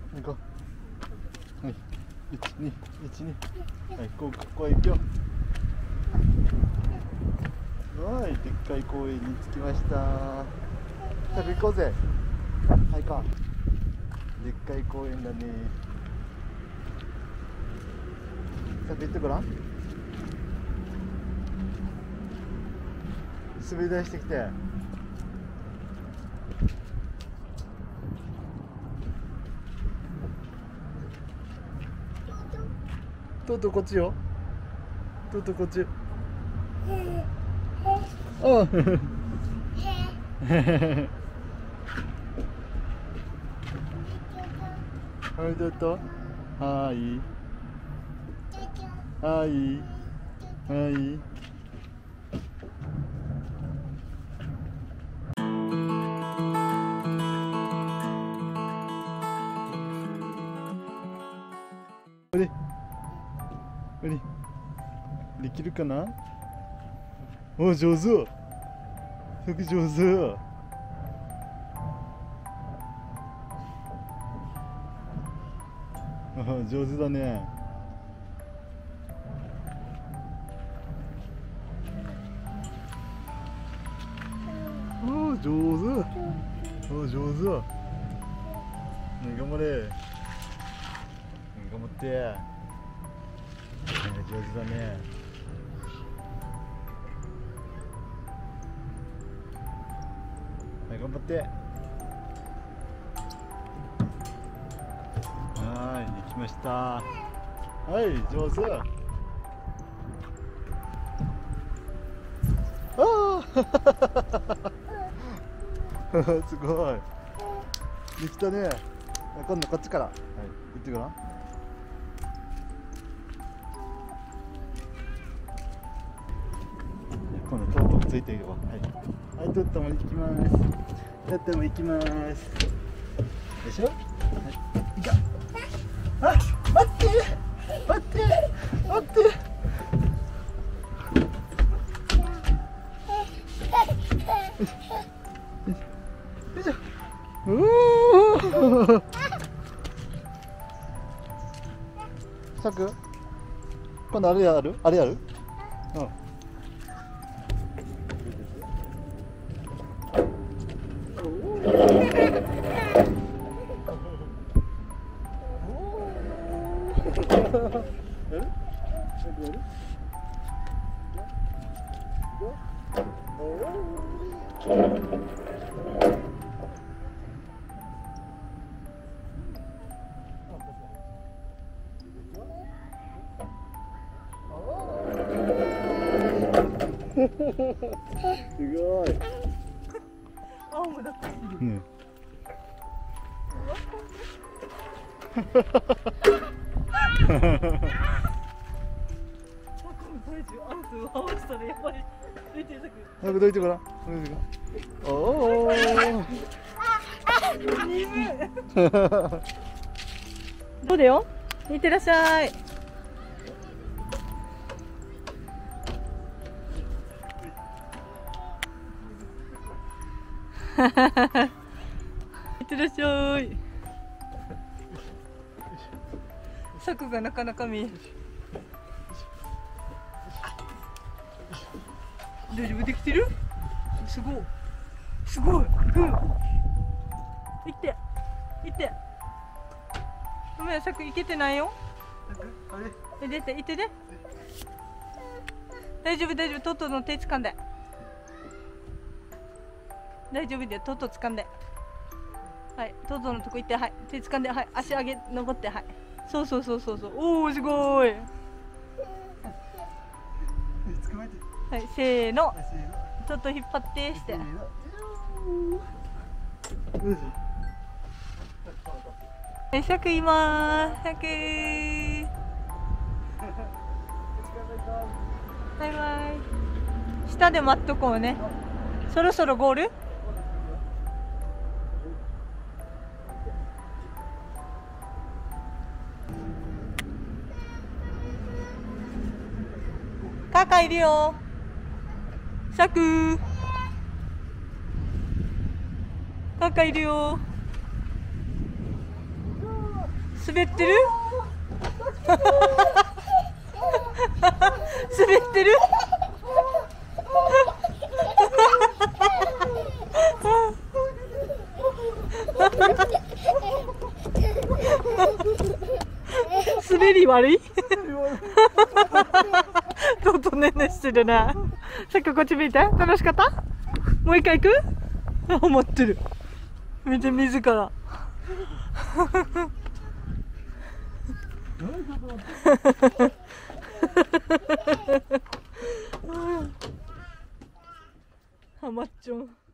行こう。はい、12、12。はい、ここへ行くよ。はい、でっかい公園に着きました。さあ、行こうぜ。はいか。でっかい公園だね。さあ、行ってごらん。滑り台してきて。とうとうこっちよ。とうとうこっち。ああ。はい、どうぞ。はい。はい。はい。できるかな。お、上手。よく上手。上手だね。お、上手。お、上手。ね、頑張れ。頑張って。上手だね。はい、頑張って。はい、できました。はい、上手。ああすごい。できたね。今度こっちから。はい、行ってごらん。今度トートもついているわ。はい、はい、トットも行きます。トットも行きます。でしょ。はい、行こう。あ、待って、待って、待って。よいしょ。おお。さく。今度あれやる？あれやる？うん。すごい。 青もだっている。 ね。 青したらやばい。 なんかどいてごらん。おお。 どうだよ。いってらっしゃい。いってらっしゃい。柵がなかなか見える。大丈夫できてる？すごい。すごい。うん。行って。行って。ごめん、柵行けてないよ。出て、行ってね。大丈夫、大丈夫。トトの手掴んで。大丈夫だよ。トト掴んで。はい、トトのとこ行って、はい、手掴んで、はい、足上げ、登って、はい。そうそうそうそうそう。おお、すごい。はい、せーの。トト引っ張ってして。はい、シャクいまーす。シャクー。バイバイ。下で待っとこうね。そろそろゴール？カカいるよ。シャク。カカいるよ。 滑ってる滑ってる滑り悪いちょっとねんねしてるな。さっきこっち見て楽しかった？もう一回行く？思ってる。見て自らハマっちょん。